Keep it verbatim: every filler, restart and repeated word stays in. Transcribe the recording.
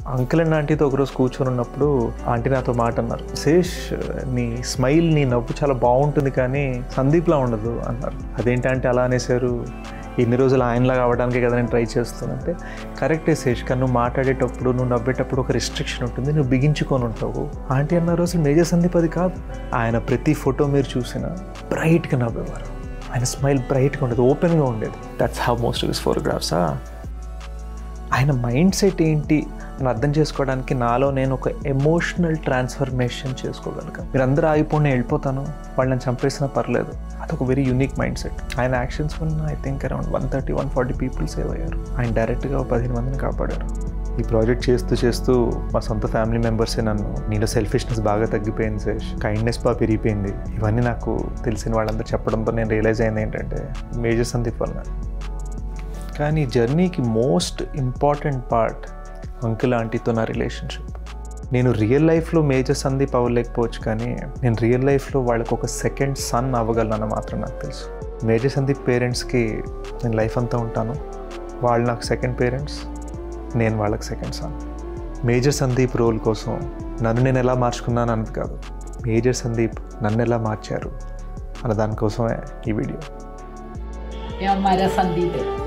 Uncle and ఆంటీతో ఒకరోజు కూర్చొని ఉన్నప్పుడు ఆంటీ నాతో మాట అన్నారు, శేష్ నీ స్మైల్ నీ నవ్వు చాలా బాగుంటుంది కానీ సందీప్లా ఉండదు అన్నారు. అదేంటంటే అలా అనేసారు, ఎన్ని రోజులు ఆయనలాగా అవ్వడానికే కదా నేను ట్రై చేస్తానంటే, కరెక్టే శేష్ కానీ నువ్వు మాట్లాడేటప్పుడు నువ్వు నవ్వేటప్పుడు ఒక రిస్ట్రిక్షన్ ఉంటుంది, నువ్వు బిగించుకొని ఉంటావు. ఆంటీ అన్నారు అసలు మేజర్ సందీప్ అది కాదు. ఆయన ప్రతి ఫోటో మీరు చూసినా బ్రైట్గా నవ్వేవారు, ఆయన స్మైల్ బ్రైట్గా ఉండేది, ఓపెన్గా ఉండేది. That's how most of his ఫోటోగ్రాఫ్సా. ఆయన మైండ్ సెట్ ఏంటి అని అర్థం చేసుకోవడానికి నాలో నేను ఒక ఎమోషనల్ ట్రాన్స్ఫర్మేషన్ చేసుకోగలిగాను. మీరు అందరూ ఆగిపోయి నేను వెళ్ళిపోతాను, వాళ్ళని చంపేసినా పర్లేదు, అదొక వెరీ యూనిక్ మైండ్ సెట్. ఆయన యాక్షన్స్ వల్ల I think around one thirty one forty people save అయ్యారు. ఆయన డైరెక్ట్గా పదిహేను మందిని కాపాడారు. ఈ ప్రాజెక్ట్ చేస్తూ చేస్తూ మా సొంత ఫ్యామిలీ మెంబర్సే నన్ను, నీలో సెల్ఫిష్నెస్ బాగా తగ్గిపోయింది శేష్, కైండ్నెస్ బాగా పెరిగిపోయింది, ఇవన్నీ నాకు తెలిసిన వాళ్ళందరూ చెప్పడంతో నేను రియలైజ్ అయింది ఏంటంటే మేజర్ సందీప్ వల్ల. కానీ జర్నీకి మోస్ట్ ఇంపార్టెంట్ పార్ట్ అంకుల్ ఆంటీతో నా రిలేషన్షిప్. నేను రియల్ లైఫ్లో మేజర్ సందీప్ అవ్వలేకపోవచ్చు కానీ నేను రియల్ లైఫ్లో వాళ్ళకు ఒక సెకండ్ సన్ అవ్వగలను మాత్రం నాకు తెలుసు. మేజర్ సందీప్ పేరెంట్స్కి నేను లైఫ్ అంతా ఉంటాను, వాళ్ళు నాకు సెకండ్ పేరెంట్స్, నేను వాళ్ళకి second son. Major Sandeep role కోసం నన్ను నేను ఎలా మార్చుకున్నాను అన్నది కాదు, మేజర్ సందీప్ నన్ను ఎలా మార్చారు అన్న దానికోసమే ఈ వీడియో. ये हमारा संदीप है.